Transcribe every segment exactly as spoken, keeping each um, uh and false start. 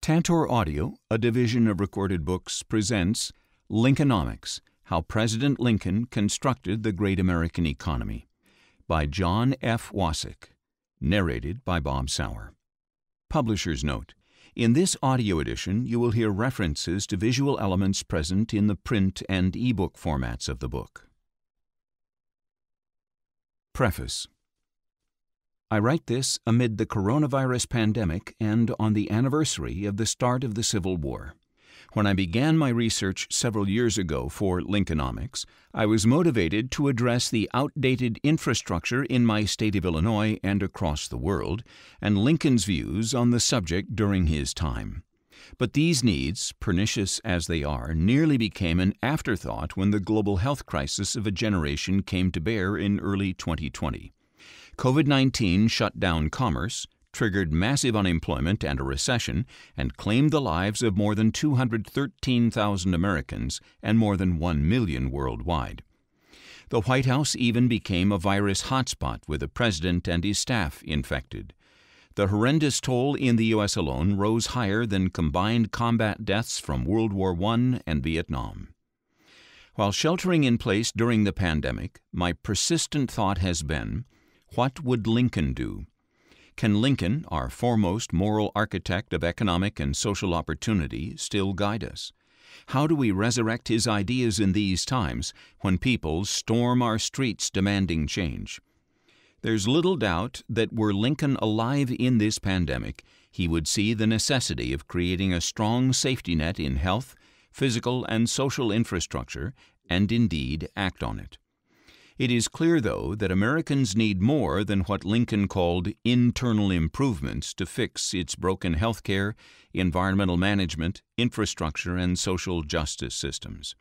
Tantor Audio, a division of Recorded Books, presents Lincolnomics, How President Lincoln Constructed the Great American Economy, by John F. Wasik, narrated by Bob Souer. Publisher's note: in this audio edition, you will hear references to visual elements present in the print and ebook formats of the book. Preface. I write this amid the coronavirus pandemic and on the anniversary of the start of the Civil War. When I began my research several years ago for Lincolnomics, I was motivated to address the outdated infrastructure in my state of Illinois and across the world, and Lincoln's views on the subject during his time. But these needs, pernicious as they are, nearly became an afterthought when the global health crisis of a generation came to bear in early twenty twenty. COVID nineteen shut down commerce, triggered massive unemployment and a recession, and claimed the lives of more than two hundred thirteen thousand Americans and more than one million worldwide. The White House even became a virus hotspot with the president and his staff infected. The horrendous toll in the U S alone rose higher than combined combat deaths from World War One and Vietnam. While sheltering in place during the pandemic, my persistent thought has been, what would Lincoln do? Can Lincoln, our foremost moral architect of economic and social opportunity, still guide us? How do we resurrect his ideas in these times when people storm our streets demanding change? There's little doubt that were Lincoln alive in this pandemic, he would see the necessity of creating a strong safety net in health, physical, and social infrastructure, and indeed act on it. It is clear, though, that Americans need more than what Lincoln called internal improvements to fix its broken health care, environmental management, infrastructure, and social justice systems.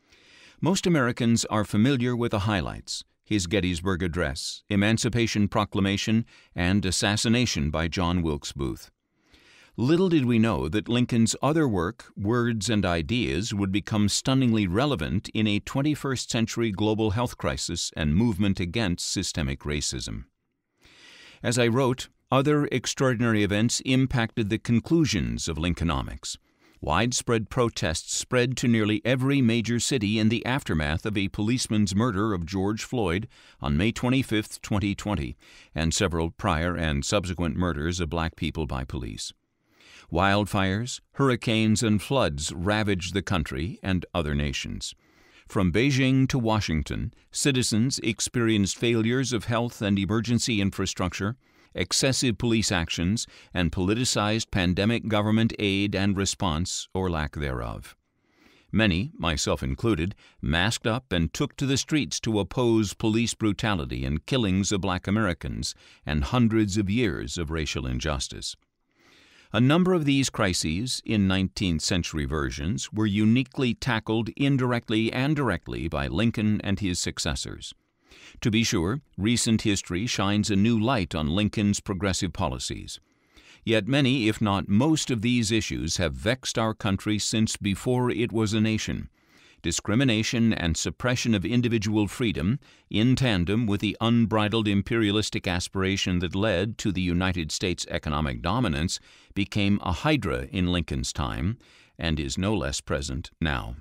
Most Americans are familiar with the highlights: his Gettysburg Address, Emancipation Proclamation, and assassination by John Wilkes Booth. Little did we know that Lincoln's other work, words, and ideas would become stunningly relevant in a twenty-first century global health crisis and movement against systemic racism. As I wrote, other extraordinary events impacted the conclusions of Lincolnomics. Widespread protests spread to nearly every major city in the aftermath of a policeman's murder of George Floyd on May twenty-fifth, twenty twenty, and several prior and subsequent murders of black people by police. Wildfires, hurricanes, and floods ravaged the country and other nations. From Beijing to Washington, citizens experienced failures of health and emergency infrastructure, excessive police actions, and politicized pandemic government aid and response or lack thereof. Many, myself included, masked up and took to the streets to oppose police brutality and killings of black Americans and hundreds of years of racial injustice. A number of these crises, in nineteenth century versions, were uniquely tackled indirectly and directly by Lincoln and his successors. To be sure, recent history shines a new light on Lincoln's progressive policies. Yet many, if not most, of these issues have vexed our country since before it was a nation. Discrimination and suppression of individual freedom, in tandem with the unbridled imperialistic aspiration that led to the United States' economic dominance, became a hydra in Lincoln's time, and is no less present now.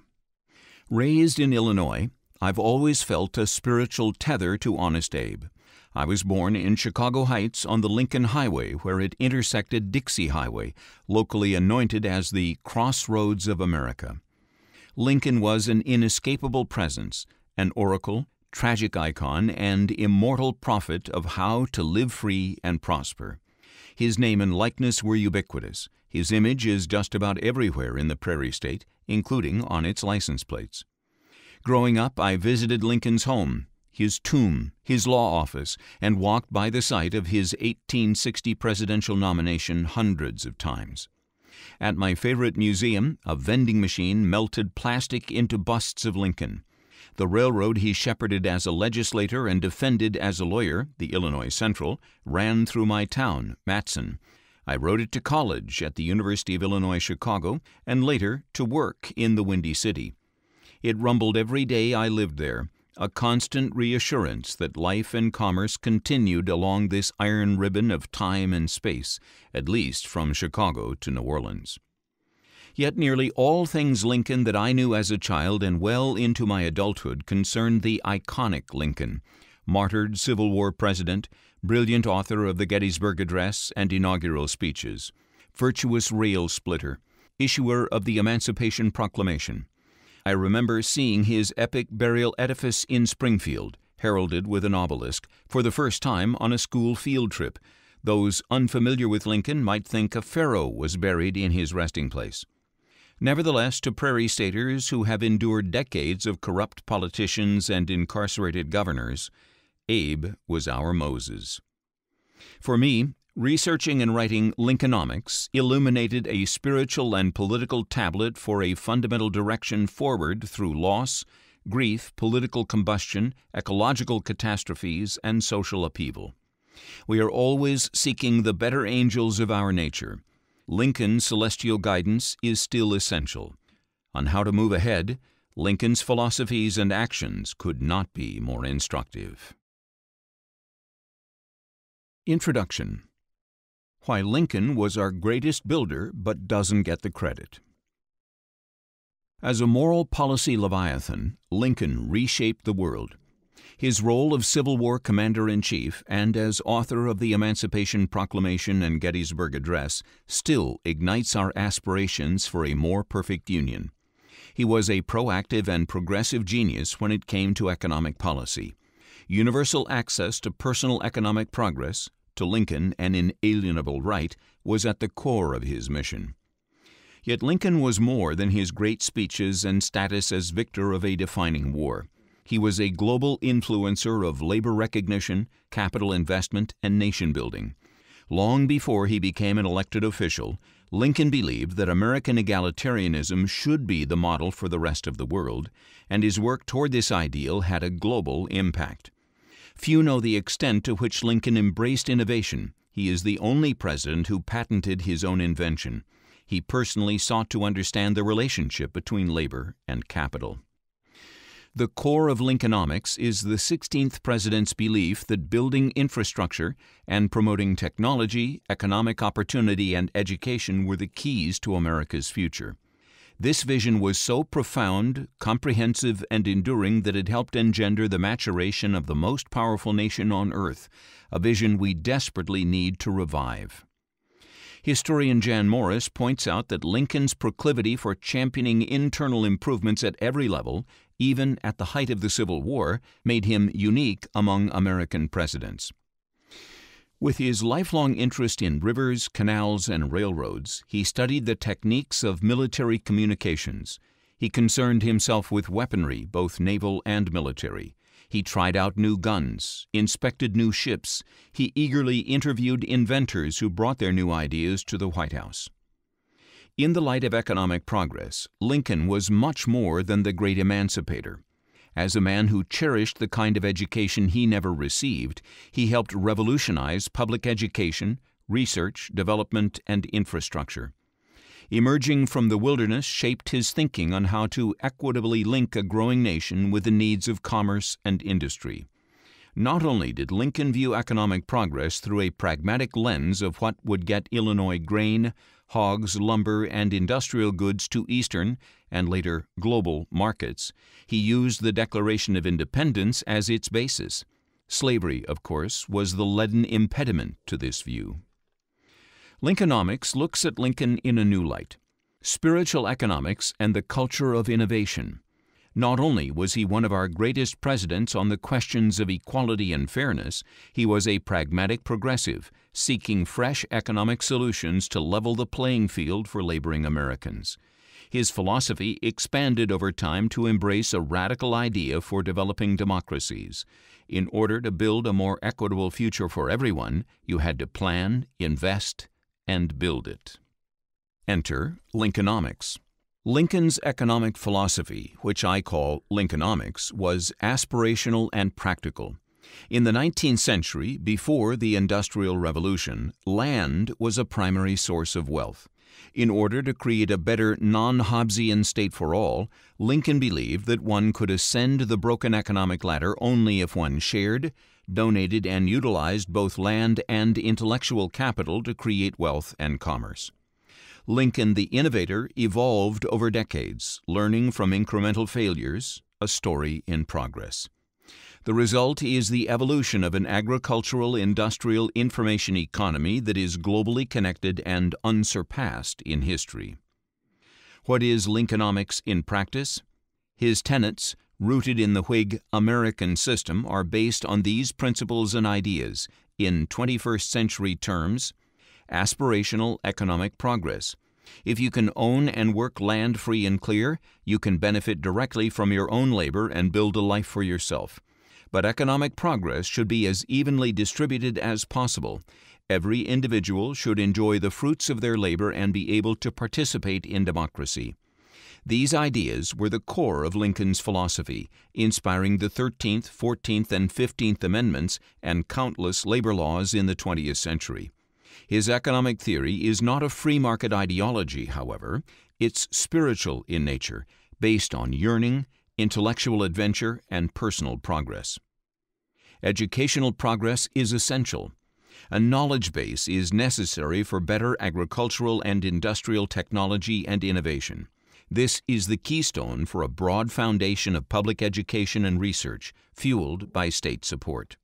Raised in Illinois, I've always felt a spiritual tether to Honest Abe. I was born in Chicago Heights on the Lincoln Highway, where it intersected Dixie Highway, locally anointed as the Crossroads of America. Lincoln was an inescapable presence, an oracle, tragic icon, and immortal prophet of how to live free and prosper. His name and likeness were ubiquitous. His image is just about everywhere in the Prairie State, including on its license plates. Growing up, I visited Lincoln's home, his tomb, his law office, and walked by the site of his eighteen sixty presidential nomination hundreds of times. At my favorite museum, a vending machine melted plastic into busts of Lincoln. The railroad he shepherded as a legislator and defended as a lawyer, the Illinois Central, ran through my town, Matson. I rode it to college at the University of Illinois Chicago and later to work in the Windy City. It rumbled every day I lived there, a constant reassurance that life and commerce continued along this iron ribbon of time and space, at least from Chicago to New Orleans. Yet nearly all things Lincoln that I knew as a child and well into my adulthood concerned the iconic Lincoln, martyred Civil War president, brilliant author of the Gettysburg Address and inaugural speeches, virtuous rail splitter, issuer of the Emancipation Proclamation. I remember seeing his epic burial edifice in Springfield, heralded with an obelisk, for the first time on a school field trip. Those unfamiliar with Lincoln might think a pharaoh was buried in his resting place. Nevertheless, to prairie staters who have endured decades of corrupt politicians and incarcerated governors, Abe was our Moses. For me, researching and writing Lincolnomics illuminated a spiritual and political tablet for a fundamental direction forward through loss, grief, political combustion, ecological catastrophes, and social upheaval. We are always seeking the better angels of our nature. Lincoln's celestial guidance is still essential. On how to move ahead, Lincoln's philosophies and actions could not be more instructive. Introduction. Why Lincoln was our greatest builder but doesn't get the credit. As a moral policy leviathan, Lincoln reshaped the world. His role of Civil War commander-in-chief and as author of the Emancipation Proclamation and Gettysburg Address still ignites our aspirations for a more perfect union. He was a proactive and progressive genius when it came to economic policy. Universal access to personal economic progress, to Lincoln an inalienable right, was at the core of his mission. Yet Lincoln was more than his great speeches and status as victor of a defining war. He was a global influencer of labor recognition, capital investment, and nation-building. Long before he became an elected official, Lincoln believed that American egalitarianism should be the model for the rest of the world, and his work toward this ideal had a global impact. Few know the extent to which Lincoln embraced innovation. He is the only president who patented his own invention. He personally sought to understand the relationship between labor and capital. The core of Lincolnomics is the sixteenth president's belief that building infrastructure and promoting technology, economic opportunity, and education were the keys to America's future. This vision was so profound, comprehensive, and enduring that it helped engender the maturation of the most powerful nation on earth, a vision we desperately need to revive. Historian Jan Morris points out that Lincoln's proclivity for championing internal improvements at every level, even at the height of the Civil War, made him unique among American presidents. With his lifelong interest in rivers, canals, and railroads, he studied the techniques of military communications. He concerned himself with weaponry, both naval and military. He tried out new guns, inspected new ships. He eagerly interviewed inventors who brought their new ideas to the White House. In the light of economic progress, Lincoln was much more than the great emancipator. As a man who cherished the kind of education he never received, he helped revolutionize public education, research, development, and infrastructure. Emerging from the wilderness shaped his thinking on how to equitably link a growing nation with the needs of commerce and industry. Not only did Lincoln view economic progress through a pragmatic lens of what would get Illinois grain, hogs, lumber, and industrial goods to Eastern, and later global, markets, he used the Declaration of Independence as its basis. Slavery, of course, was the leaden impediment to this view. Lincolnomics looks at Lincoln in a new light: spiritual economics and the culture of innovation. Not only was he one of our greatest presidents on the questions of equality and fairness, he was a pragmatic progressive, seeking fresh economic solutions to level the playing field for laboring Americans. His philosophy expanded over time to embrace a radical idea for developing democracies. In order to build a more equitable future for everyone, you had to plan, invest, and build it. Enter Lincolnomics. Lincoln's economic philosophy, which I call Lincolnomics, was aspirational and practical. In the nineteenth century, before the Industrial Revolution, land was a primary source of wealth. In order to create a better non-Hobbesian state for all, Lincoln believed that one could ascend the broken economic ladder only if one shared, donated, and utilized both land and intellectual capital to create wealth and commerce. Lincoln the innovator evolved over decades, learning from incremental failures, a story in progress. The result is the evolution of an agricultural industrial information economy that is globally connected and unsurpassed in history. What is Lincolnomics in practice? His tenets, rooted in the Whig American system, are based on these principles and ideas in twenty-first century terms: aspirational economic progress. If you can own and work land free and clear, you can benefit directly from your own labor and build a life for yourself. But economic progress should be as evenly distributed as possible. Every individual should enjoy the fruits of their labor and be able to participate in democracy. These ideas were the core of Lincoln's philosophy, inspiring the thirteenth, fourteenth, and fifteenth Amendments and countless labor laws in the twentieth century. His economic theory is not a free market ideology, however. It's spiritual in nature, based on yearning, intellectual adventure, and personal progress. Educational progress is essential. A knowledge base is necessary for better agricultural and industrial technology and innovation. This is the keystone for a broad foundation of public education and research, fueled by state support.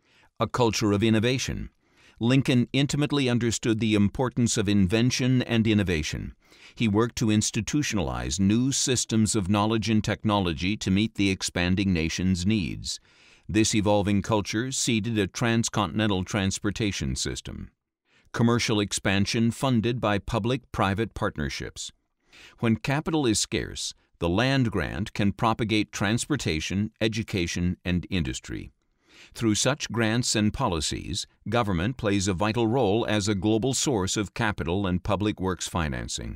A culture of innovation. Lincoln intimately understood the importance of invention and innovation. He worked to institutionalize new systems of knowledge and technology to meet the expanding nation's needs. This evolving culture seeded a transcontinental transportation system. Commercial expansion funded by public-private partnerships. When capital is scarce, the land grant can propagate transportation, education, and industry. Through such grants and policies, government plays a vital role as a global source of capital and public works financing.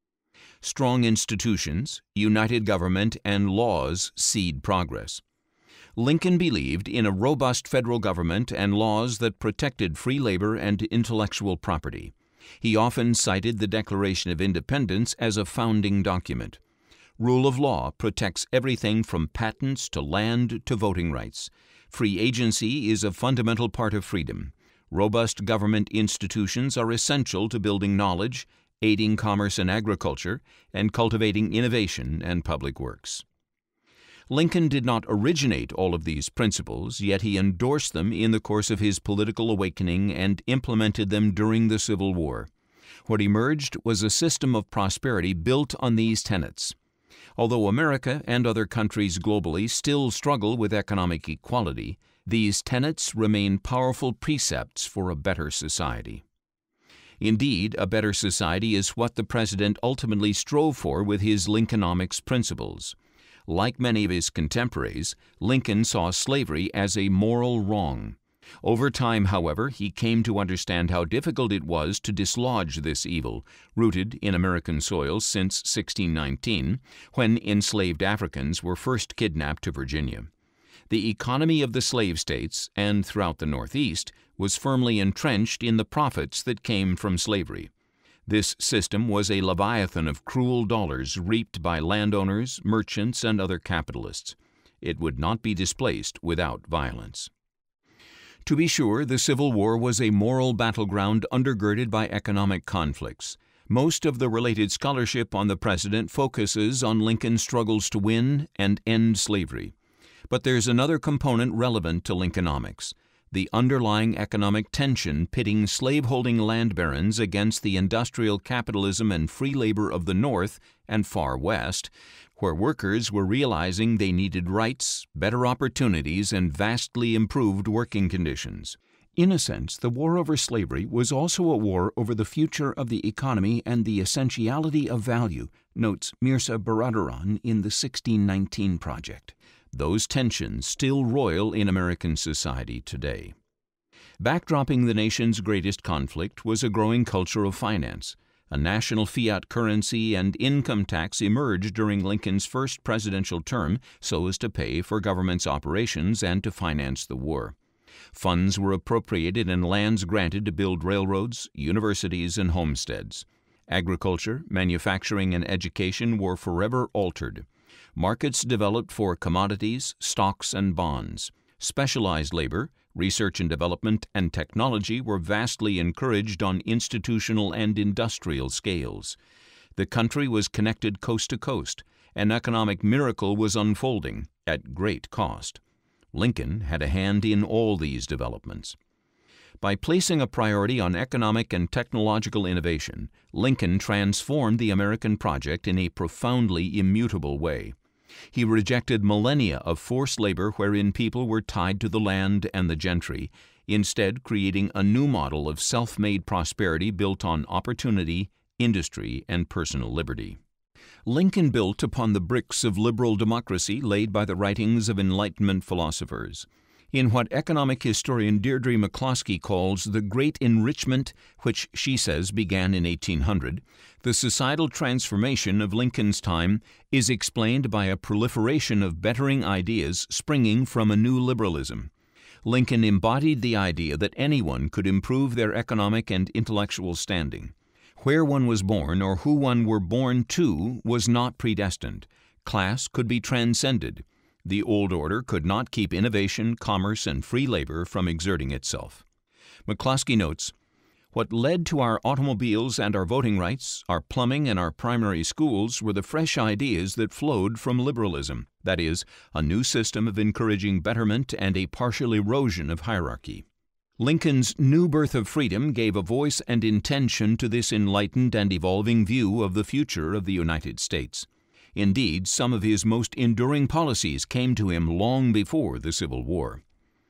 Strong institutions, united government, and laws seed progress. Lincoln believed in a robust federal government and laws that protected free labor and intellectual property. He often cited the Declaration of Independence as a founding document. Rule of law protects everything from patents to land to voting rights. Free agency is a fundamental part of freedom. Robust government institutions are essential to building knowledge, aiding commerce and agriculture, and cultivating innovation and public works. Lincoln did not originate all of these principles, yet he endorsed them in the course of his political awakening and implemented them during the Civil War. What emerged was a system of prosperity built on these tenets. Although America and other countries globally still struggle with economic equality, these tenets remain powerful precepts for a better society. Indeed, a better society is what the President ultimately strove for with his Lincolnomics principles. Like many of his contemporaries, Lincoln saw slavery as a moral wrong. Over time, however, he came to understand how difficult it was to dislodge this evil, rooted in American soil since sixteen nineteen, when enslaved Africans were first kidnapped to Virginia. The economy of the slave states, and throughout the Northeast, was firmly entrenched in the profits that came from slavery. This system was a leviathan of cruel dollars reaped by landowners, merchants, and other capitalists. It would not be displaced without violence. To be sure, the Civil War was a moral battleground undergirded by economic conflicts. Most of the related scholarship on the President focuses on Lincoln's struggles to win and end slavery. But there's another component relevant to Lincolnomics: the underlying economic tension pitting slaveholding land barons against the industrial capitalism and free labor of the North and Far West, where workers were realizing they needed rights, better opportunities, and vastly improved working conditions. In a sense, the war over slavery was also a war over the future of the economy and the essentiality of value, notes Mirza Baradaran in the sixteen nineteen Project. Those tensions still roil in American society today. Backdropping the nation's greatest conflict was a growing culture of finance. A national fiat currency and income tax emerged during Lincoln's first presidential term so as to pay for government's operations and to finance the war. Funds were appropriated and lands granted to build railroads, universities, and homesteads. Agriculture, manufacturing, and education were forever altered. Markets developed for commodities, stocks, and bonds. Specialized labor, Research and development and technology were vastly encouraged on institutional and industrial scales. The country was connected coast to coast. An economic miracle was unfolding at great cost. Lincoln had a hand in all these developments. By placing a priority on economic and technological innovation, Lincoln transformed the American project in a profoundly immutable way. He rejected millennia of forced labor wherein people were tied to the land and the gentry, instead creating a new model of self-made prosperity built on opportunity, industry, and personal liberty. Lincoln built upon the bricks of liberal democracy laid by the writings of Enlightenment philosophers. In what economic historian Deirdre McCloskey calls the Great Enrichment, which she says began in eighteen hundred, the societal transformation of Lincoln's time is explained by a proliferation of bettering ideas springing from a new liberalism. Lincoln embodied the idea that anyone could improve their economic and intellectual standing. Where one was born or who one were born to was not predestined. Class could be transcended. The old order could not keep innovation, commerce, and free labor from exerting itself. McCloskey notes, "What led to our automobiles and our voting rights, our plumbing and our primary schools were the fresh ideas that flowed from liberalism, that is, a new system of encouraging betterment and a partial erosion of hierarchy." Lincoln's new birth of freedom gave a voice and intention to this enlightened and evolving view of the future of the United States. Indeed, some of his most enduring policies came to him long before the Civil War.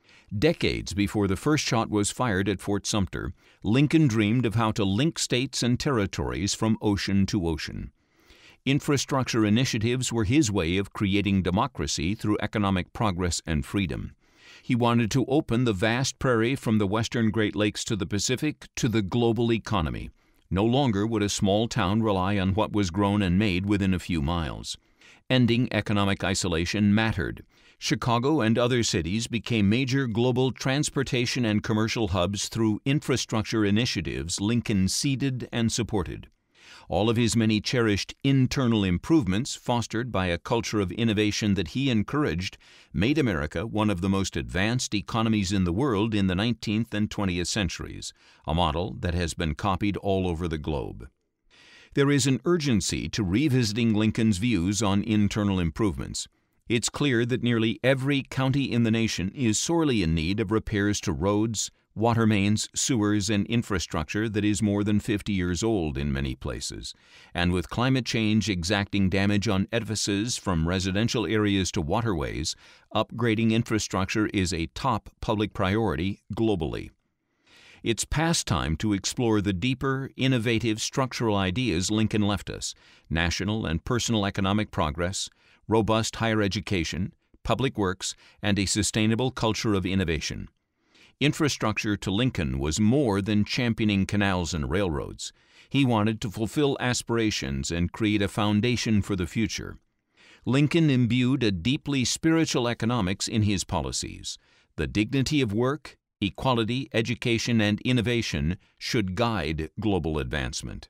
Decades before the first shot was fired at Fort Sumter, Lincoln dreamed of how to link states and territories from ocean to ocean. Infrastructure initiatives were his way of creating democracy through economic progress and freedom. He wanted to open the vast prairie from the western Great Lakes to the Pacific to the global economy. No longer would a small town rely on what was grown and made within a few miles. Ending economic isolation mattered. Chicago and other cities became major global transportation and commercial hubs through infrastructure initiatives Lincoln seeded and supported. All of his many cherished internal improvements, fostered by a culture of innovation that he encouraged, made America one of the most advanced economies in the world in the nineteenth and twentieth centuries, a model that has been copied all over the globe. There is an urgency to revisiting Lincoln's views on internal improvements. It's clear that nearly every county in the nation is sorely in need of repairs to roads, water mains, sewers, and infrastructure that is more than fifty years old in many places. And with climate change exacting damage on edifices from residential areas to waterways, upgrading infrastructure is a top public priority globally. It's past time to explore the deeper, innovative structural ideas Lincoln left us: national and personal economic progress, robust higher education, public works, and a sustainable culture of innovation. Infrastructure to Lincoln was more than championing canals and railroads. He wanted to fulfill aspirations and create a foundation for the future. Lincoln imbued a deeply spiritual economics in his policies. The dignity of work, equality, education, and innovation should guide global advancement.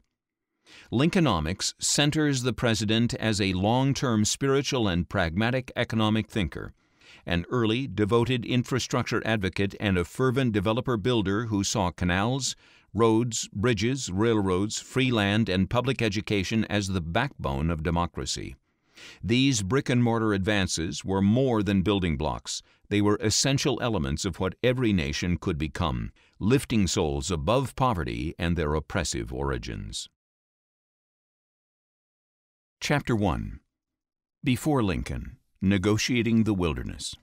Lincolnomics centers the president as a long-term spiritual and pragmatic economic thinker, an early, devoted infrastructure advocate and a fervent developer-builder who saw canals, roads, bridges, railroads, free land, and public education as the backbone of democracy. These brick-and-mortar advances were more than building blocks. They were essential elements of what every nation could become, lifting souls above poverty and their oppressive origins. Chapter one. Before Lincoln, Negotiating the Wilderness.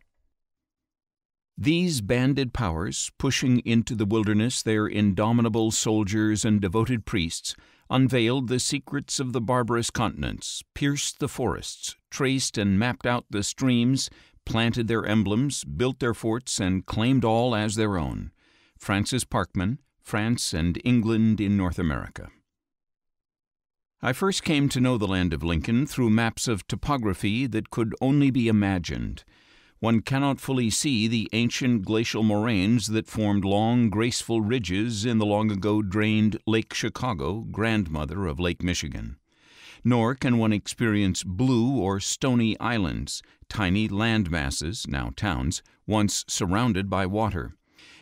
These banded powers, pushing into the wilderness their indomitable soldiers and devoted priests, unveiled the secrets of the barbarous continents, pierced the forests, traced and mapped out the streams, planted their emblems, built their forts, and claimed all as their own. Francis Parkman, France and England in North America. I first came to know the land of Lincoln through maps of topography that could only be imagined. One cannot fully see the ancient glacial moraines that formed long, graceful ridges in the long-ago drained Lake Chicago, grandmother of Lake Michigan. Nor can one experience blue or stony islands, tiny land masses, now towns, once surrounded by water.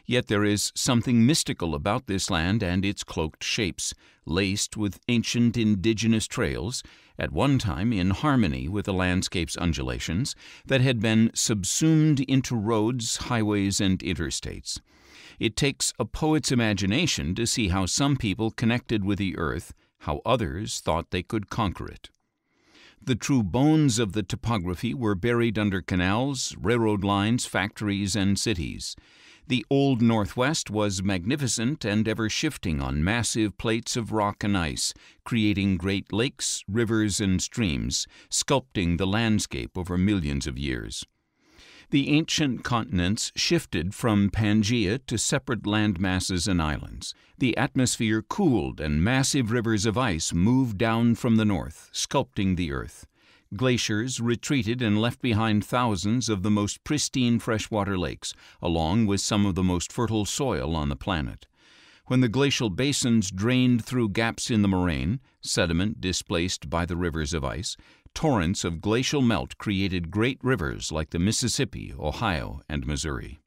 Yet there is something mystical about this land and its cloaked shapes, laced with ancient indigenous trails, at one time in harmony with the landscape's undulations, that had been subsumed into roads, highways, and interstates. It takes a poet's imagination to see how some people connected with the earth, how others thought they could conquer it. The true bones of the topography were buried under canals, railroad lines, factories, and cities. The Old Northwest was magnificent and ever-shifting on massive plates of rock and ice, creating great lakes, rivers, and streams, sculpting the landscape over millions of years. The ancient continents shifted from Pangaea to separate land masses and islands. The atmosphere cooled and massive rivers of ice moved down from the north, sculpting the earth. Glaciers retreated and left behind thousands of the most pristine freshwater lakes, along with some of the most fertile soil on the planet. When the glacial basins drained through gaps in the moraine, sediment displaced by the rivers of ice, torrents of glacial melt created great rivers like the Mississippi, Ohio, and Missouri.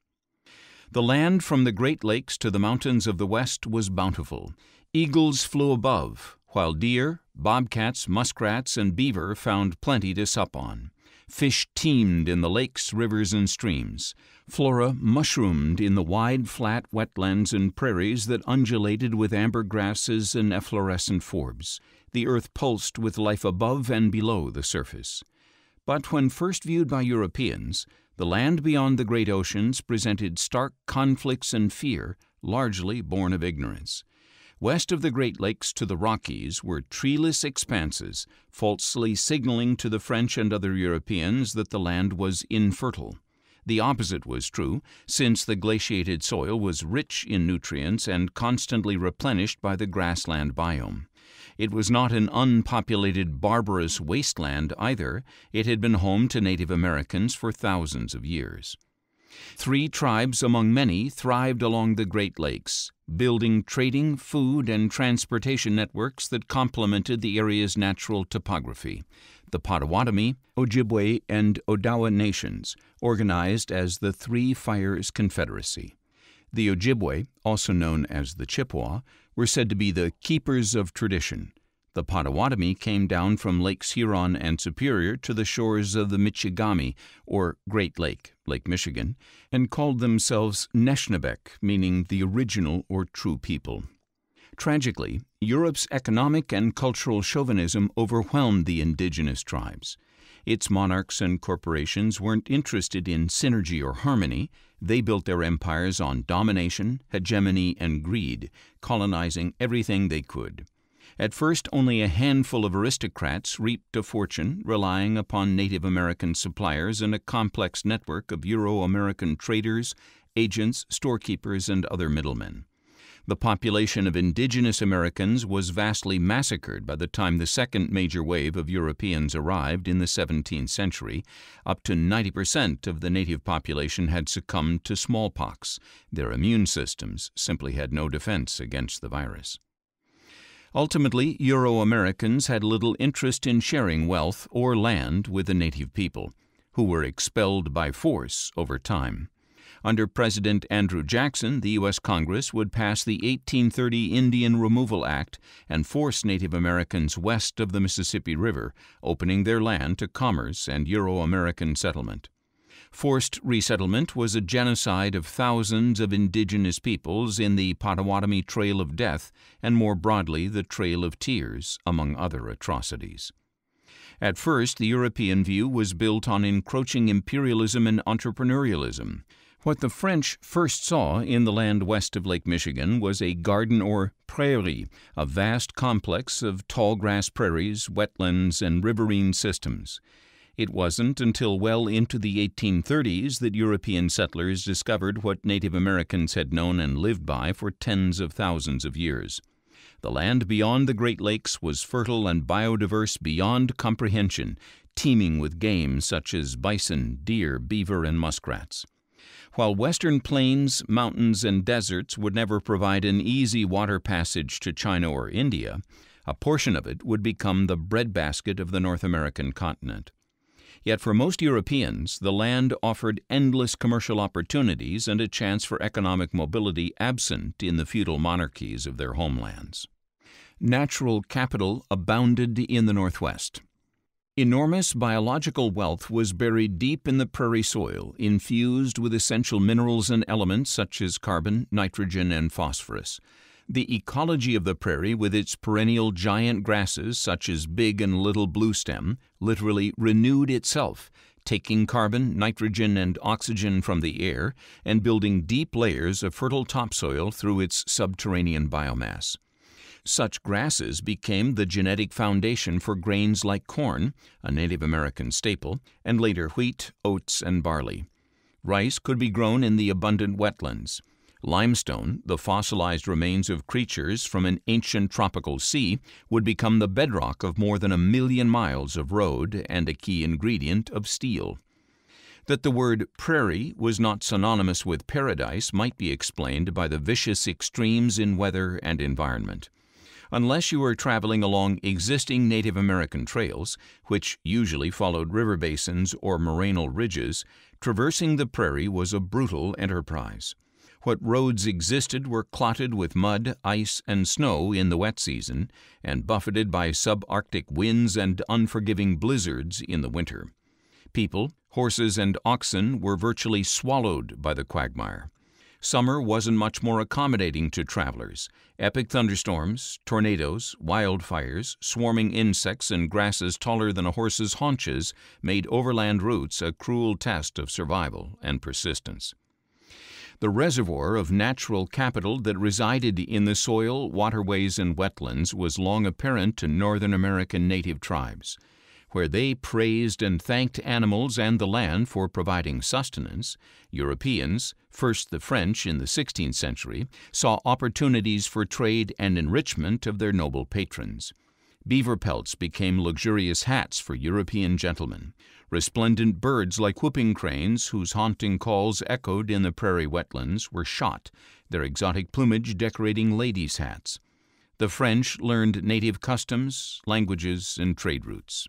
The land from the Great Lakes to the mountains of the west was bountiful. Eagles flew above, while deer, bobcats, muskrats, and beaver found plenty to sup on. Fish teemed in the lakes, rivers, and streams. Flora mushroomed in the wide, flat wetlands and prairies that undulated with amber grasses and efflorescent forbs. The earth pulsed with life above and below the surface. But when first viewed by Europeans, the land beyond the great oceans presented stark conflicts and fear, largely born of ignorance. West of the Great Lakes to the Rockies were treeless expanses, falsely signaling to the French and other Europeans that the land was infertile. The opposite was true, since the glaciated soil was rich in nutrients and constantly replenished by the grassland biome. It was not an unpopulated, barbarous wasteland either. It had been home to Native Americans for thousands of years. Three tribes among many thrived along the Great Lakes, building trading, food, and transportation networks that complemented the area's natural topography. The Potawatomi, Ojibwe, and Odawa nations, organized as the Three Fires Confederacy. The Ojibwe, also known as the Chippewa, were said to be the keepers of tradition. The Potawatomi came down from Lakes Huron and Superior to the shores of the Michigami, or Great Lake, Lake Michigan, and called themselves Neshnebek, meaning the original or true people. Tragically, Europe's economic and cultural chauvinism overwhelmed the indigenous tribes. Its monarchs and corporations weren't interested in synergy or harmony. They built their empires on domination, hegemony, and greed, colonizing everything they could. At first, only a handful of aristocrats reaped a fortune, relying upon Native American suppliers and a complex network of Euro-American traders, agents, storekeepers, and other middlemen. The population of indigenous Americans was vastly massacred by the time the second major wave of Europeans arrived in the seventeenth century. Up to ninety percent of the native population had succumbed to smallpox. Their immune systems simply had no defense against the virus. Ultimately, Euro-Americans had little interest in sharing wealth or land with the native people, who were expelled by force over time. Under President Andrew Jackson, the U S Congress would pass the eighteen thirty Indian Removal Act and force Native Americans west of the Mississippi River, opening their land to commerce and Euro-American settlement. Forced resettlement was a genocide of thousands of indigenous peoples in the Potawatomi Trail of Death and more broadly the Trail of Tears, among other atrocities. At first, the European view was built on encroaching imperialism and entrepreneurialism. What the French first saw in the land west of Lake Michigan was a garden or prairie, a vast complex of tall grass prairies, wetlands, and riverine systems. It wasn't until well into the eighteen thirties that European settlers discovered what Native Americans had known and lived by for tens of thousands of years. The land beyond the Great Lakes was fertile and biodiverse beyond comprehension, teeming with game such as bison, deer, beaver, and muskrats. While western plains, mountains, and deserts would never provide an easy water passage to China or India, a portion of it would become the breadbasket of the North American continent. Yet for most Europeans, the land offered endless commercial opportunities and a chance for economic mobility absent in the feudal monarchies of their homelands. Natural capital abounded in the Northwest. Enormous biological wealth was buried deep in the prairie soil, infused with essential minerals and elements such as carbon, nitrogen, and phosphorus. The ecology of the prairie, with its perennial giant grasses such as big and little bluestem, literally renewed itself, taking carbon, nitrogen, and oxygen from the air and building deep layers of fertile topsoil through its subterranean biomass. Such grasses became the genetic foundation for grains like corn, a Native American staple, and later wheat, oats, and barley. Rice could be grown in the abundant wetlands. Limestone, the fossilized remains of creatures from an ancient tropical sea, would become the bedrock of more than a million miles of road and a key ingredient of steel. That the word prairie was not synonymous with paradise might be explained by the vicious extremes in weather and environment. Unless you were traveling along existing Native American trails, which usually followed river basins or morainal ridges, traversing the prairie was a brutal enterprise. What roads existed were clotted with mud, ice, and snow in the wet season, and buffeted by subarctic winds and unforgiving blizzards in the winter. People, horses, and oxen were virtually swallowed by the quagmire. Summer wasn't much more accommodating to travelers. Epic thunderstorms, tornadoes, wildfires, swarming insects, and grasses taller than a horse's haunches made overland routes a cruel test of survival and persistence. The reservoir of natural capital that resided in the soil, waterways, and wetlands was long apparent to Northern American native tribes. Where they praised and thanked animals and the land for providing sustenance, Europeans, first the French in the sixteenth century, saw opportunities for trade and enrichment of their noble patrons. Beaver pelts became luxurious hats for European gentlemen. Resplendent birds like whooping cranes, whose haunting calls echoed in the prairie wetlands, were shot, their exotic plumage decorating ladies' hats. The French learned native customs, languages, and trade routes.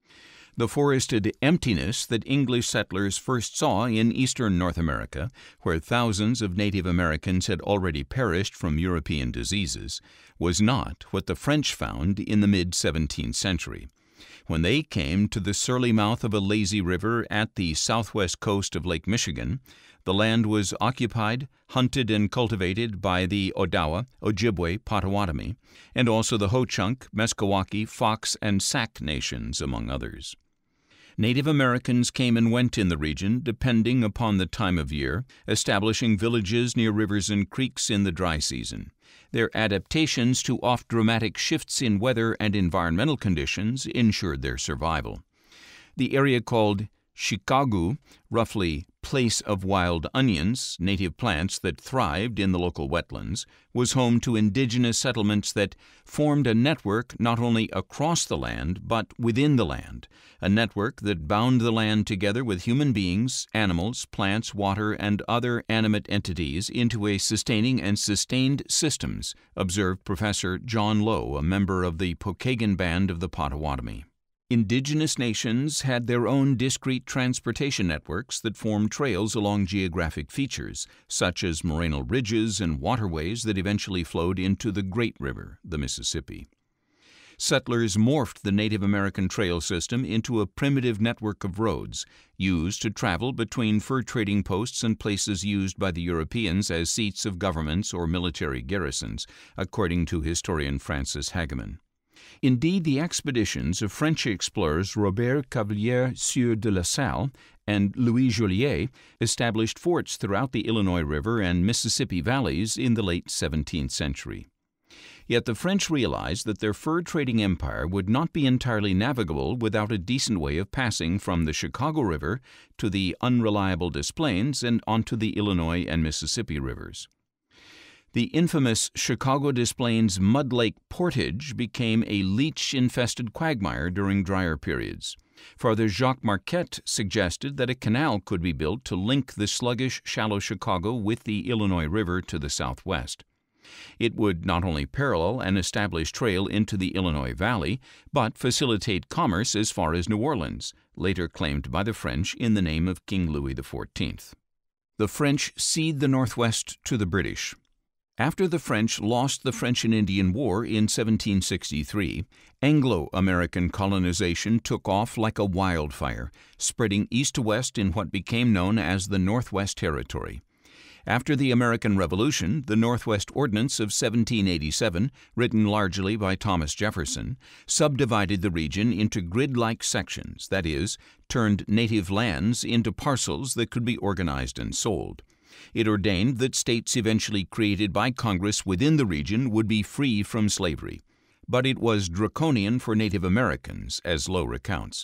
The forested emptiness that English settlers first saw in eastern North America, where thousands of Native Americans had already perished from European diseases, was not what the French found in the mid-seventeenth century. When they came to the surly mouth of a lazy river at the southwest coast of Lake Michigan, the land was occupied, hunted, and cultivated by the Odawa, Ojibwe, Potawatomi, and also the Ho-Chunk, Meskwaki, Fox, and Sac nations, among others. Native Americans came and went in the region, depending upon the time of year, establishing villages near rivers and creeks in the dry season. Their adaptations to oft-dramatic shifts in weather and environmental conditions ensured their survival. The area called Chicago, roughly place of wild onions, native plants that thrived in the local wetlands, was home to indigenous settlements that formed a network not only across the land but within the land, a network that bound the land together with human beings, animals, plants, water, and other animate entities into a sustaining and sustained systems, observed Professor John Lowe, a member of the Pokagon Band of the Potawatomi. Indigenous nations had their own discrete transportation networks that formed trails along geographic features, such as morainal ridges and waterways that eventually flowed into the Great River, the Mississippi. Settlers morphed the Native American trail system into a primitive network of roads, used to travel between fur trading posts and places used by the Europeans as seats of governments or military garrisons, according to historian Francis Hageman. Indeed, the expeditions of French explorers Robert Cavelier Sieur de La Salle and Louis Joliet established forts throughout the Illinois River and Mississippi valleys in the late seventeenth century. Yet the French realized that their fur trading empire would not be entirely navigable without a decent way of passing from the Chicago River to the unreliable Des Plaines and onto the Illinois and Mississippi rivers. The infamous Chicago Des Plaines Mud Lake portage became a leech-infested quagmire during drier periods. Father Jacques Marquette suggested that a canal could be built to link the sluggish, shallow Chicago with the Illinois River to the southwest. It would not only parallel an established trail into the Illinois Valley, but facilitate commerce as far as New Orleans, later claimed by the French in the name of King Louis the fourteenth. The French cede the Northwest to the British. After the French lost the French and Indian War in seventeen sixty-three, Anglo-American colonization took off like a wildfire, spreading east to west in what became known as the Northwest Territory. After the American Revolution, the Northwest Ordinance of seventeen eighty-seven, written largely by Thomas Jefferson, subdivided the region into grid-like sections, that is, turned native lands into parcels that could be organized and sold. It ordained that states eventually created by Congress within the region would be free from slavery, but it was draconian for Native Americans, as Lowe recounts.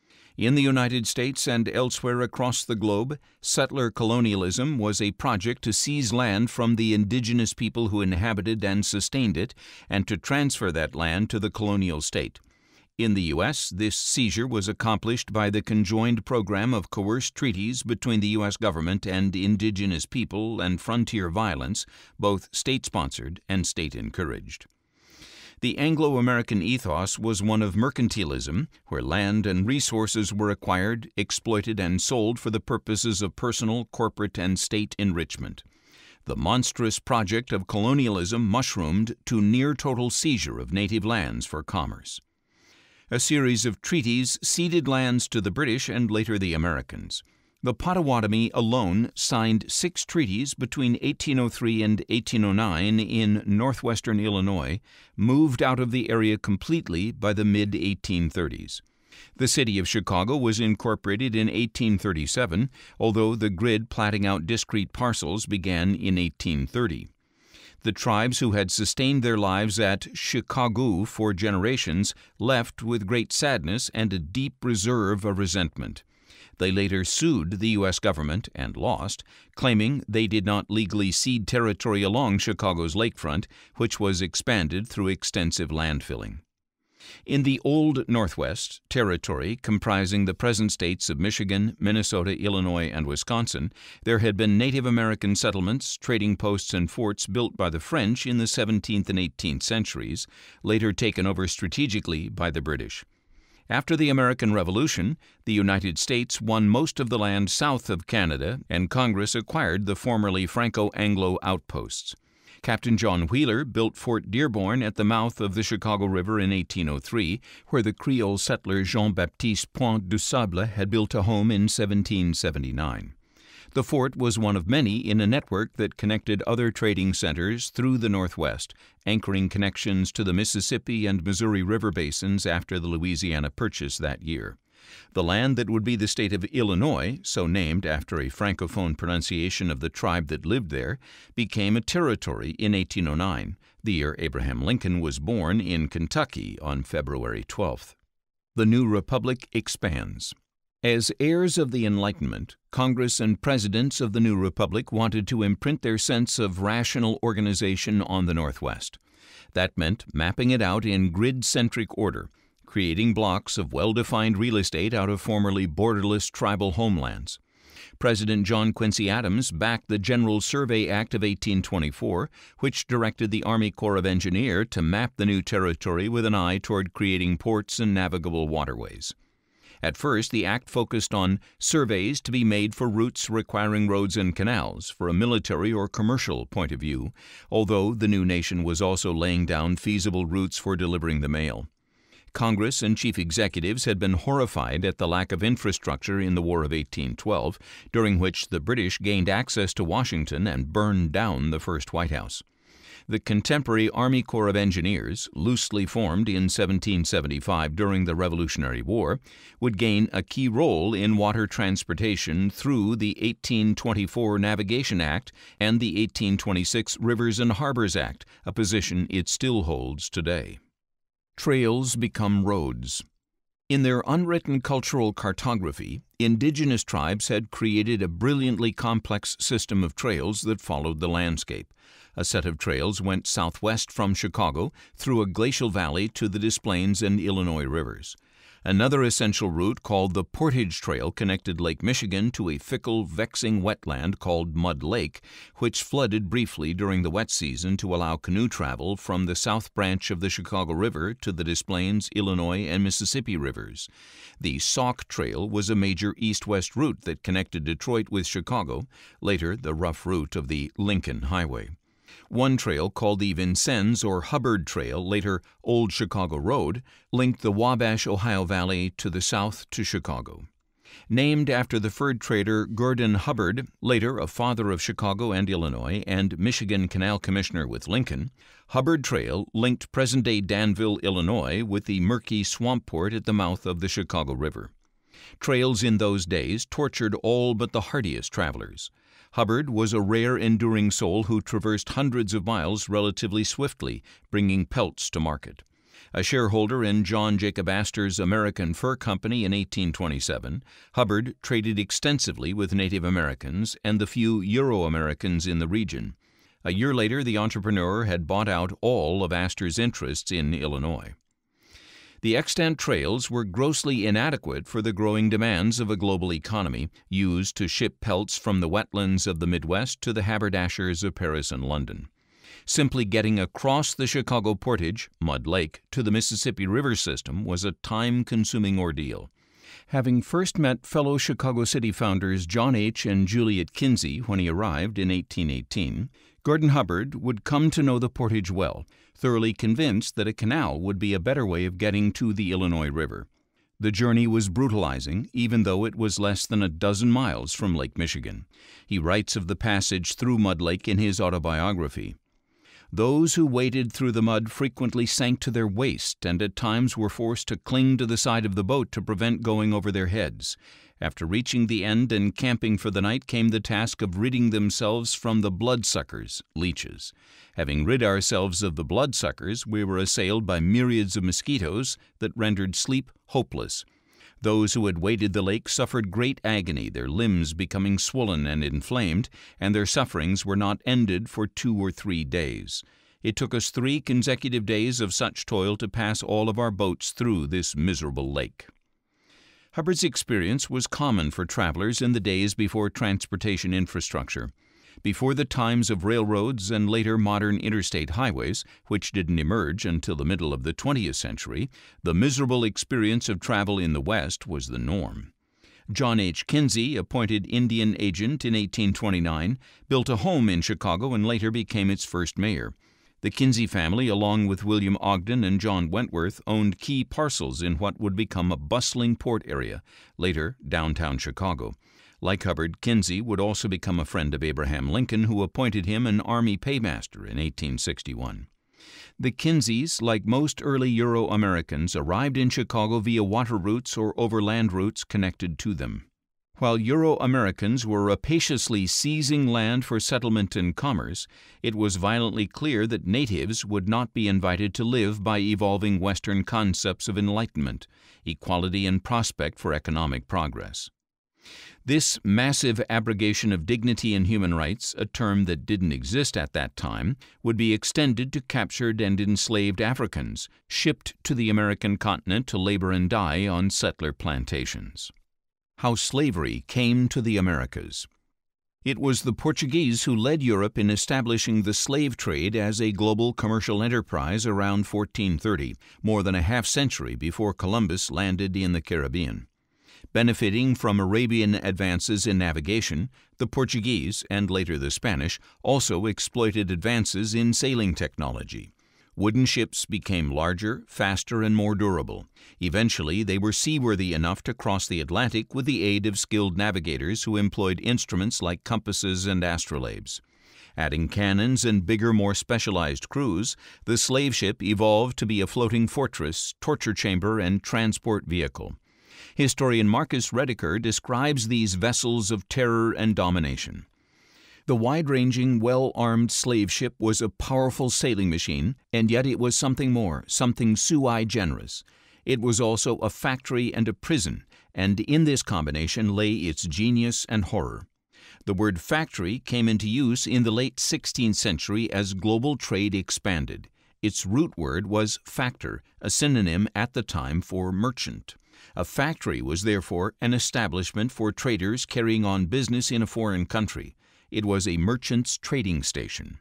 In the United States and elsewhere across the globe, settler colonialism was a project to seize land from the indigenous people who inhabited and sustained it, and to transfer that land to the colonial state. In the U S, this seizure was accomplished by the conjoined program of coerced treaties between the U S government and indigenous people and frontier violence, both state-sponsored and state-encouraged. The Anglo-American ethos was one of mercantilism, where land and resources were acquired, exploited, and sold for the purposes of personal, corporate, and state enrichment. The monstrous project of colonialism mushroomed to near-total seizure of native lands for commerce. A series of treaties ceded lands to the British and later the Americans. The Potawatomi alone signed six treaties between eighteen oh three and eighteen oh nine in northwestern Illinois, moved out of the area completely by the mid eighteen thirties. The city of Chicago was incorporated in eighteen thirty-seven, although the grid platting out discrete parcels began in eighteen thirty. The tribes who had sustained their lives at Chicago for generations left with great sadness and a deep reserve of resentment. They later sued the U S government and lost, claiming they did not legally cede territory along Chicago's lakefront, which was expanded through extensive landfilling. In the Old Northwest territory, comprising the present states of Michigan, Minnesota, Illinois, and Wisconsin, there had been Native American settlements, trading posts, and forts built by the French in the seventeenth and eighteenth centuries, later taken over strategically by the British. After the American Revolution, the United States won most of the land south of Canada, and Congress acquired the formerly Franco-Anglo outposts. Captain John Wheeler built Fort Dearborn at the mouth of the Chicago River in eighteen oh three, where the Creole settler Jean-Baptiste Point du Sable had built a home in seventeen seventy-nine. The fort was one of many in a network that connected other trading centers through the Northwest, anchoring connections to the Mississippi and Missouri River basins after the Louisiana Purchase that year. The land that would be the state of Illinois, so named after a Francophone pronunciation of the tribe that lived there, became a territory in eighteen oh nine, the year Abraham Lincoln was born in Kentucky on February twelfth. The new republic expands. As heirs of the Enlightenment, Congress and presidents of the new republic wanted to imprint their sense of rational organization on the Northwest. That meant mapping it out in grid-centric order, creating blocks of well-defined real estate out of formerly borderless tribal homelands. President John Quincy Adams backed the General Survey Act of eighteen twenty-four, which directed the Army Corps of Engineers to map the new territory with an eye toward creating ports and navigable waterways. At first, the act focused on surveys to be made for routes requiring roads and canals for a military or commercial point of view, although the new nation was also laying down feasible routes for delivering the mail. Congress and chief executives had been horrified at the lack of infrastructure in the War of eighteen twelve, during which the British gained access to Washington and burned down the first White House. The contemporary Army Corps of Engineers, loosely formed in seventeen seventy-five during the Revolutionary War, would gain a key role in water transportation through the eighteen twenty-four Navigation Act and the eighteen twenty-six Rivers and Harbors Act, a position it still holds today. Trails become roads. In their unwritten cultural cartography, indigenous tribes had created a brilliantly complex system of trails that followed the landscape. A set of trails went southwest from Chicago through a glacial valley to the Des Plaines and Illinois rivers. Another essential route called the Portage Trail connected Lake Michigan to a fickle, vexing wetland called Mud Lake, which flooded briefly during the wet season to allow canoe travel from the south branch of the Chicago River to the Des Plaines, Illinois, and Mississippi rivers. The Sauk Trail was a major east-west route that connected Detroit with Chicago, later the rough route of the Lincoln Highway. One trail, called the Vincennes or Hubbard Trail, later Old Chicago Road, linked the Wabash, Ohio Valley to the south to Chicago. Named after the fur trader Gordon Hubbard, later a father of Chicago and Illinois and Michigan Canal Commissioner with Lincoln, Hubbard Trail linked present-day Danville, Illinois, with the murky swamp port at the mouth of the Chicago River. Trails in those days tortured all but the hardiest travelers. Hubbard was a rare, enduring soul who traversed hundreds of miles relatively swiftly, bringing pelts to market. A shareholder in John Jacob Astor's American Fur Company in eighteen twenty-seven, Hubbard traded extensively with Native Americans and the few Euro-Americans in the region. A year later, the entrepreneur had bought out all of Astor's interests in Illinois. The extant trails were grossly inadequate for the growing demands of a global economy, used to ship pelts from the wetlands of the Midwest to the haberdashers of Paris and London. Simply getting across the Chicago Portage, Mud Lake, to the Mississippi River system was a time-consuming ordeal. Having first met fellow Chicago City founders John H. and Juliet Kinsey when he arrived in eighteen eighteen, Gordon Hubbard would come to know the Portage well, thoroughly convinced that a canal would be a better way of getting to the Illinois River. The journey was brutalizing, even though it was less than a dozen miles from Lake Michigan. He writes of the passage through Mud Lake in his autobiography. Those who waded through the mud frequently sank to their waist and at times were forced to cling to the side of the boat to prevent going over their heads. After reaching the end and camping for the night came the task of ridding themselves from the bloodsuckers, leeches. Having rid ourselves of the bloodsuckers, we were assailed by myriads of mosquitoes that rendered sleep hopeless. Those who had waded the lake suffered great agony, their limbs becoming swollen and inflamed, and their sufferings were not ended for two or three days. It took us three consecutive days of such toil to pass all of our boats through this miserable lake. Hubbard's experience was common for travelers in the days before transportation infrastructure. Before the times of railroads and later modern interstate highways, which didn't emerge until the middle of the twentieth century, the miserable experience of travel in the West was the norm. John H. Kinsey, appointed Indian agent in eighteen twenty-nine, built a home in Chicago and later became its first mayor. The Kinsey family, along with William Ogden and John Wentworth, owned key parcels in what would become a bustling port area, later downtown Chicago. Like Hubbard, Kinsey would also become a friend of Abraham Lincoln, who appointed him an Army paymaster in eighteen sixty-one. The Kinseys, like most early Euro-Americans, arrived in Chicago via water routes or overland routes connected to them. While Euro-Americans were rapaciously seizing land for settlement and commerce, it was violently clear that natives would not be invited to live by evolving Western concepts of enlightenment, equality, and prospect for economic progress. This massive abrogation of dignity and human rights, a term that didn't exist at that time, would be extended to captured and enslaved Africans, shipped to the American continent to labor and die on settler plantations. How slavery came to the Americas. It was the Portuguese who led Europe in establishing the slave trade as a global commercial enterprise around fourteen thirty, more than a half-century before Columbus landed in the Caribbean. Benefiting from Arabian advances in navigation, the Portuguese, and later the Spanish, also exploited advances in sailing technology. Wooden ships became larger, faster, and more durable. Eventually, they were seaworthy enough to cross the Atlantic with the aid of skilled navigators who employed instruments like compasses and astrolabes. Adding cannons and bigger, more specialized crews, the slave ship evolved to be a floating fortress, torture chamber, and transport vehicle. Historian Marcus Rediker describes these vessels of terror and domination. The wide-ranging, well-armed slave ship was a powerful sailing machine, and yet it was something more, something sui generis. It was also a factory and a prison, and in this combination lay its genius and horror. The word factory came into use in the late sixteenth century as global trade expanded. Its root word was factor, a synonym at the time for merchant. A factory was therefore an establishment for traders carrying on business in a foreign country. It was a merchant's trading station.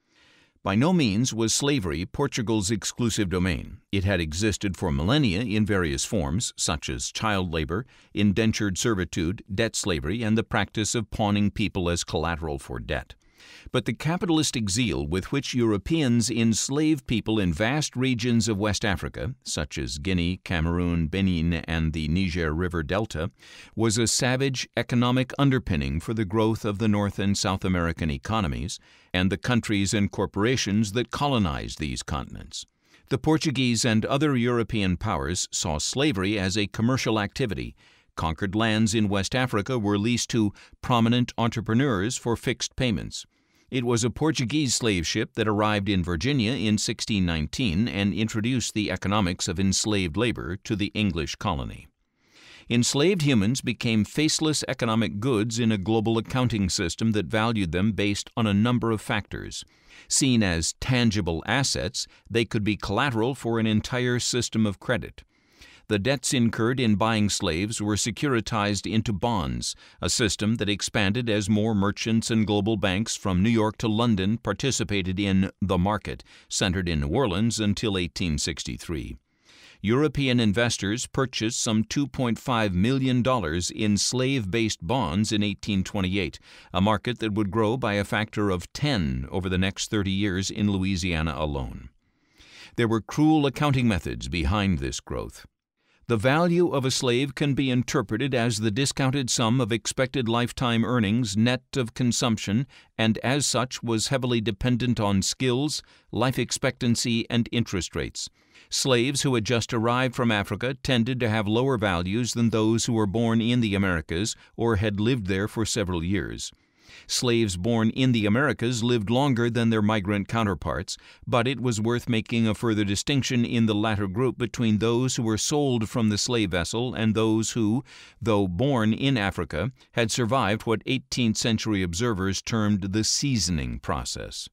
By no means was slavery Portugal's exclusive domain. It had existed for millennia in various forms, such as child labor, indentured servitude, debt slavery, and the practice of pawning people as collateral for debt. But the capitalistic zeal with which Europeans enslaved people in vast regions of West Africa, such as Guinea, Cameroon, Benin, and the Niger River Delta, was a savage economic underpinning for the growth of the North and South American economies and the countries and corporations that colonized these continents. The Portuguese and other European powers saw slavery as a commercial activity. Conquered lands in West Africa were leased to prominent entrepreneurs for fixed payments. It was a Portuguese slave ship that arrived in Virginia in sixteen nineteen and introduced the economics of enslaved labor to the English colony. Enslaved humans became faceless economic goods in a global accounting system that valued them based on a number of factors. Seen as tangible assets, they could be collateral for an entire system of credit. The debts incurred in buying slaves were securitized into bonds, a system that expanded as more merchants and global banks from New York to London participated in the market, centered in New Orleans until eighteen sixty-three. European investors purchased some two point five million dollars in slave-based bonds in eighteen twenty-eight, a market that would grow by a factor of ten over the next thirty years in Louisiana alone. There were cruel accounting methods behind this growth. The value of a slave can be interpreted as the discounted sum of expected lifetime earnings net of consumption, and as such was heavily dependent on skills, life expectancy, and interest rates. Slaves who had just arrived from Africa tended to have lower values than those who were born in the Americas or had lived there for several years. Slaves born in the Americas lived longer than their migrant counterparts, but it was worth making a further distinction in the latter group between those who were sold from the slave vessel and those who, though born in Africa, had survived what eighteenth century observers termed the seasoning process.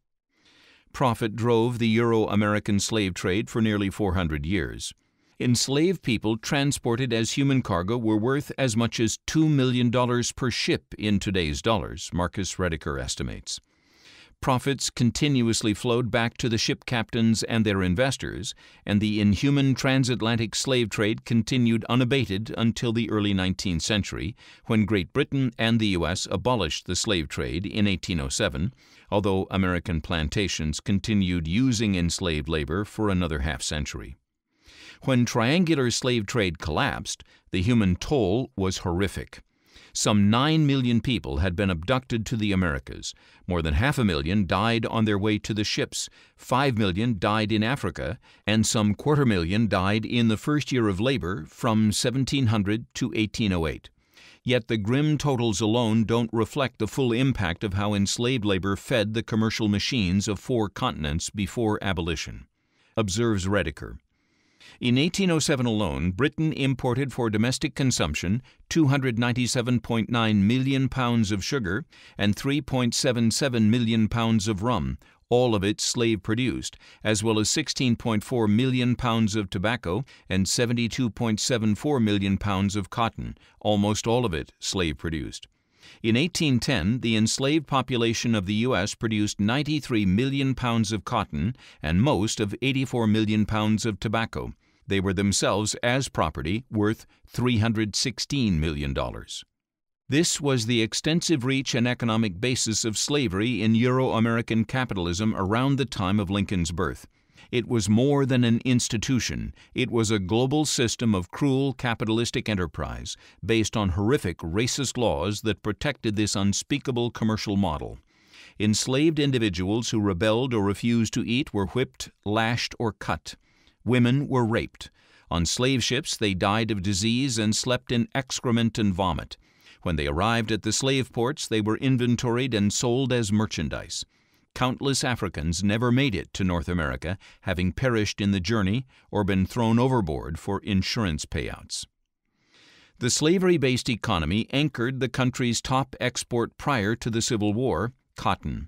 Profit drove the Euro-American slave trade for nearly four hundred years. Enslaved people transported as human cargo were worth as much as two million dollars per ship in today's dollars, Marcus Rediker estimates. Profits continuously flowed back to the ship captains and their investors, and the inhuman transatlantic slave trade continued unabated until the early nineteenth century, when Great Britain and the U S abolished the slave trade in eighteen oh seven, although American plantations continued using enslaved labor for another half-century. When triangular slave trade collapsed, the human toll was horrific. Some nine million people had been abducted to the Americas. More than half a million died on their way to the ships, five million died in Africa, and some quarter million died in the first year of labor from seventeen hundred to eighteen oh eight. Yet the grim totals alone don't reflect the full impact of how enslaved labor fed the commercial machines of four continents before abolition. Observes Rediker. In eighteen oh seven alone, Britain imported for domestic consumption two hundred ninety-seven point nine million pounds of sugar and three point seven seven million pounds of rum, all of it slave-produced, as well as sixteen point four million pounds of tobacco and seventy-two point seven four million pounds of cotton, almost all of it slave-produced. In eighteen ten, the enslaved population of the U S produced ninety-three million pounds of cotton and most of eighty-four million pounds of tobacco. They were themselves, as property, worth three hundred sixteen million dollars. This was the extensive reach and economic basis of slavery in Euro-American capitalism around the time of Lincoln's birth. It was more than an institution. It was a global system of cruel capitalistic enterprise based on horrific racist laws that protected this unspeakable commercial model. Enslaved individuals who rebelled or refused to eat were whipped, lashed, or cut. Women were raped. On slave ships, they died of disease and slept in excrement and vomit. When they arrived at the slave ports, they were inventoried and sold as merchandise. Countless Africans never made it to North America, having perished in the journey or been thrown overboard for insurance payouts. The slavery-based economy anchored the country's top export prior to the Civil War, cotton.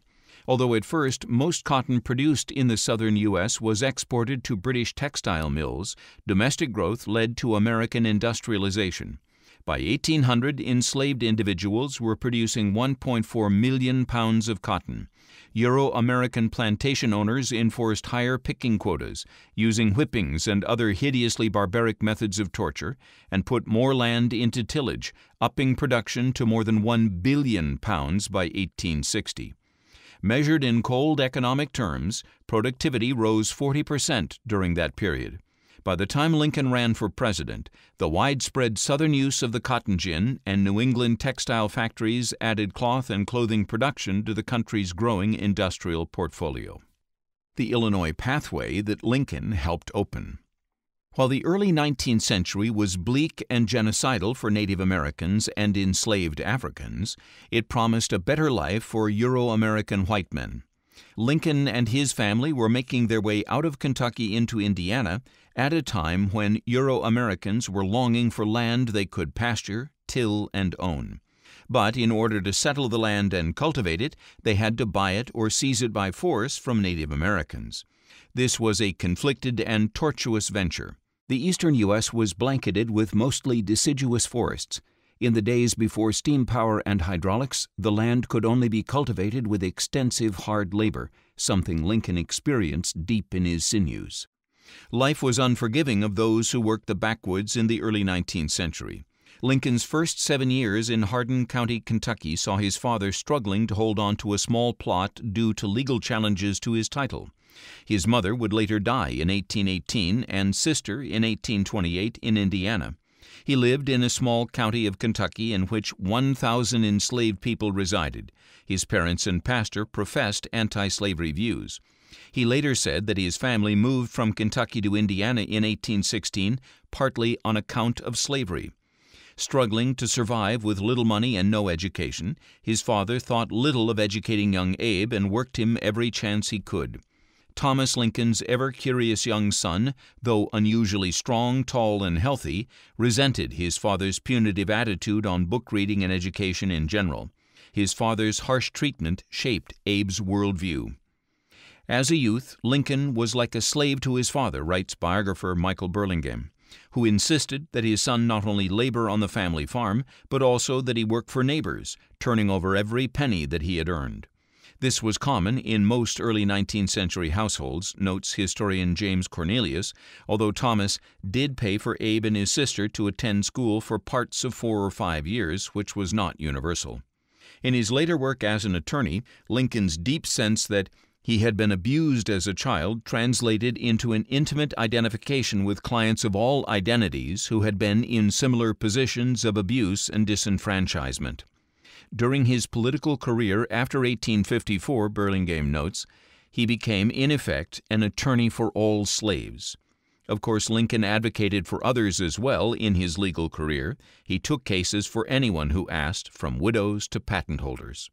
Although at first most cotton produced in the southern U S was exported to British textile mills, domestic growth led to American industrialization. By eighteen hundred, enslaved individuals were producing one point four million pounds of cotton. Euro-American plantation owners enforced higher picking quotas, using whippings and other hideously barbaric methods of torture, and put more land into tillage, upping production to more than one billion pounds by eighteen sixty. Measured in cold economic terms, productivity rose forty percent during that period. By the time Lincoln ran for president, the widespread southern use of the cotton gin and New England textile factories added cloth and clothing production to the country's growing industrial portfolio. The Illinois pathway that Lincoln helped open. While the early nineteenth century was bleak and genocidal for Native Americans and enslaved Africans, it promised a better life for Euro-American white men. Lincoln and his family were making their way out of Kentucky into Indiana at a time when Euro-Americans were longing for land they could pasture, till, and own. But in order to settle the land and cultivate it, they had to buy it or seize it by force from Native Americans. This was a conflicted and tortuous venture. The eastern U S was blanketed with mostly deciduous forests. In the days before steam power and hydraulics, the land could only be cultivated with extensive hard labor, something Lincoln experienced deep in his sinews. Life was unforgiving of those who worked the backwoods in the early nineteenth century. Lincoln's first seven years in Hardin County, Kentucky, saw his father struggling to hold on to a small plot due to legal challenges to his title. His mother would later die in eighteen eighteen and sister in eighteen twenty-eight in Indiana. He lived in a small county of Kentucky in which one thousand enslaved people resided. His parents and pastor professed anti-slavery views. He later said that his family moved from Kentucky to Indiana in eighteen sixteen partly on account of slavery. Struggling to survive with little money and no education, his father thought little of educating young Abe and worked him every chance he could. Thomas Lincoln's ever-curious young son, though unusually strong, tall, and healthy, resented his father's punitive attitude on book reading and education in general. His father's harsh treatment shaped Abe's worldview. As a youth, Lincoln was like a slave to his father, writes biographer Michael Burlingame, who insisted that his son not only labor on the family farm, but also that he work for neighbors, turning over every penny that he had earned. This was common in most early nineteenth century households, notes historian James Cornelius, although Thomas did pay for Abe and his sister to attend school for parts of four or five years, which was not universal. In his later work as an attorney, Lincoln's deep sense that he had been abused as a child translated into an intimate identification with clients of all identities who had been in similar positions of abuse and disenfranchisement. During his political career after eighteen fifty-four, Burlingame notes, he became, in effect, an attorney for all slaves. Of course, Lincoln advocated for others as well in his legal career. He took cases for anyone who asked, from widows to patent holders.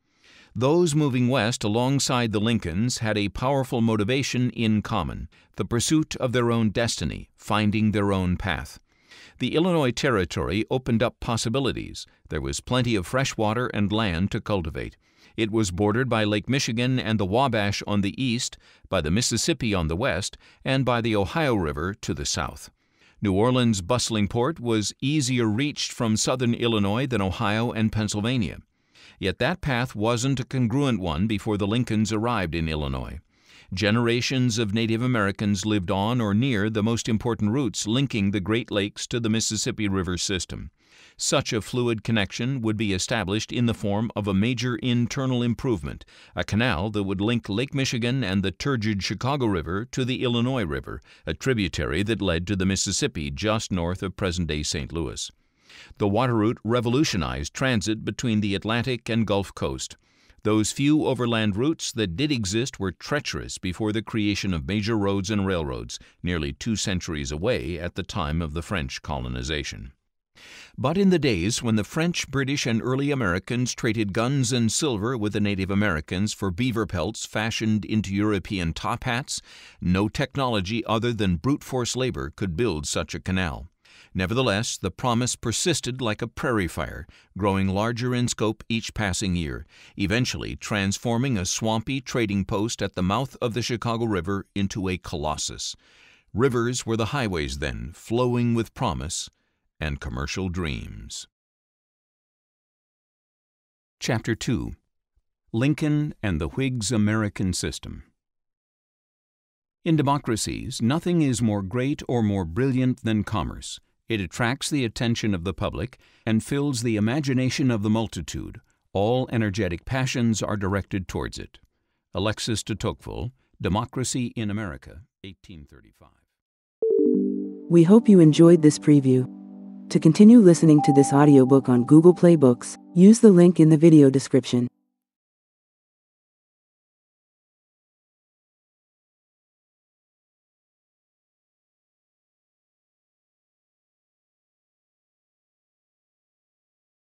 Those moving west alongside the Lincolns had a powerful motivation in common, the pursuit of their own destiny, finding their own path. The Illinois Territory opened up possibilities. There was plenty of fresh water and land to cultivate. It was bordered by Lake Michigan and the Wabash on the east, by the Mississippi on the west, and by the Ohio River to the south. New Orleans' bustling port was easier reached from southern Illinois than Ohio and Pennsylvania. Yet that path wasn't a congruent one before the Lincolns arrived in Illinois. Generations of Native Americans lived on or near the most important routes linking the Great Lakes to the Mississippi River system. Such a fluid connection would be established in the form of a major internal improvement, a canal that would link Lake Michigan and the turgid Chicago River to the Illinois River, a tributary that led to the Mississippi just north of present-day Saint Louis. The water route revolutionized transit between the Atlantic and Gulf Coast. Those few overland routes that did exist were treacherous before the creation of major roads and railroads, nearly two centuries away at the time of the French colonization. But in the days when the French, British, and early Americans traded guns and silver with the Native Americans for beaver pelts fashioned into European top hats, no technology other than brute force labor could build such a canal. Nevertheless, the promise persisted like a prairie fire, growing larger in scope each passing year, eventually transforming a swampy trading post at the mouth of the Chicago River into a colossus. Rivers were the highways then, flowing with promise and commercial dreams. Chapter two. Lincoln and the Whigs' American System. In democracies, nothing is more great or more brilliant than commerce. It attracts the attention of the public and fills the imagination of the multitude. All energetic passions are directed towards it. Alexis de Tocqueville, Democracy in America, eighteen thirty-five. We hope you enjoyed this preview. To continue listening to this audiobook on Google Play Books, use the link in the video description.